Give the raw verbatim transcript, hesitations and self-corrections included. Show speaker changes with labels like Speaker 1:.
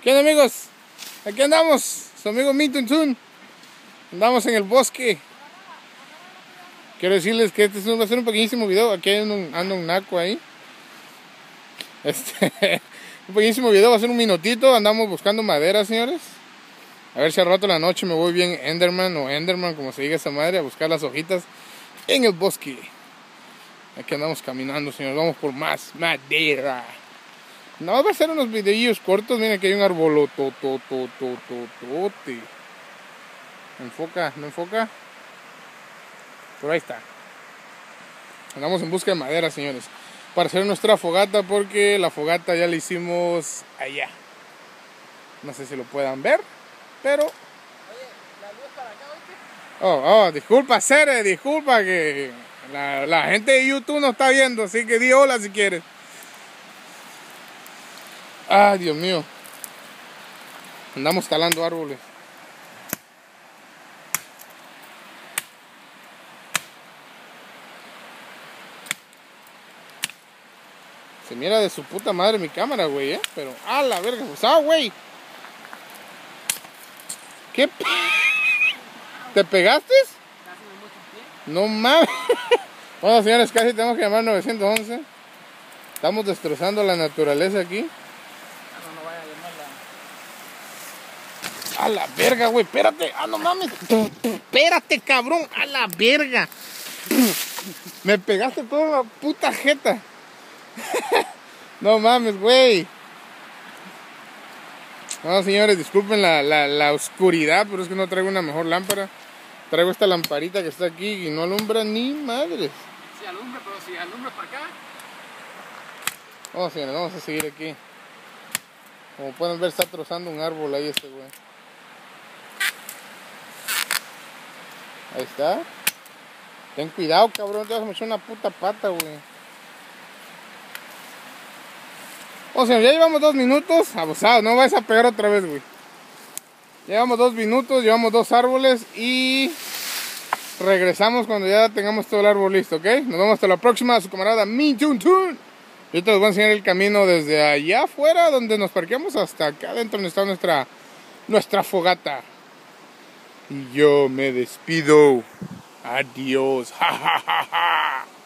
Speaker 1: ¿Qué onda, amigos? Aquí andamos, su amigo Mintun Tun. Andamos en el bosque. Quiero decirles que este va a ser un pequeñísimo video. Aquí anda un, anda un naco ahí. Este, un pequeñísimo video, va a ser un minutito. Andamos buscando madera, señores. A ver si al rato de la noche me voy bien Enderman o Enderman, como se diga esa madre, a buscar las hojitas en el bosque. Aquí andamos caminando, señores. Vamos por más madera. No, va a ser unos videillos cortos. Miren que hay un árbol tototototote. Enfoca, no enfoca. Pero ahí está. Andamos en busca de madera, señores, para hacer nuestra fogata, porque la fogata ya la hicimos allá. No sé si lo puedan ver, pero... Oye,
Speaker 2: ¿la luz para acá, oíste?
Speaker 1: Oh, oh, disculpa, Cere, disculpa que la, la gente de YouTube no está viendo, así que di hola si quieres. Ay, Dios mío. Andamos talando árboles. Se mira de su puta madre mi cámara, güey, eh. Pero, a la verga, pues, ah, güey. ¿Qué? ¿Te pegaste?
Speaker 2: Casi me mucho el pie.
Speaker 1: No mames. Bueno, señores, casi tenemos que llamar nueve once. Estamos destrozando la naturaleza aquí.
Speaker 2: Ah, no, no vaya a llamarla.
Speaker 1: A la verga, güey, espérate. Ah, no mames. Espérate, cabrón. A la verga. Me pegaste toda la puta jeta. No mames, güey. No, señores, disculpen la, la, la oscuridad, pero es que no traigo una mejor lámpara. Traigo esta lamparita que está aquí y no alumbra ni madres.
Speaker 2: Sí, alumbra, pero si alumbra para acá.
Speaker 1: Vamos, señores, vamos a seguir aquí. Como pueden ver, está trozando un árbol ahí este güey. Ahí está. Ten cuidado, cabrón, te vas a echar una puta pata, güey. O sea, ya llevamos dos minutos. Abusado, no vais a pegar otra vez, güey. Llevamos dos minutos, llevamos dos árboles y regresamos cuando ya tengamos todo el árbol listo, ¿ok? Nos vemos hasta la próxima, su camarada Mintun Tun. Yo te les voy a enseñar el camino desde allá afuera, donde nos parqueamos, hasta acá adentro donde está nuestra, nuestra fogata. Y yo me despido. Adiós. Ja, ja, ja, ja.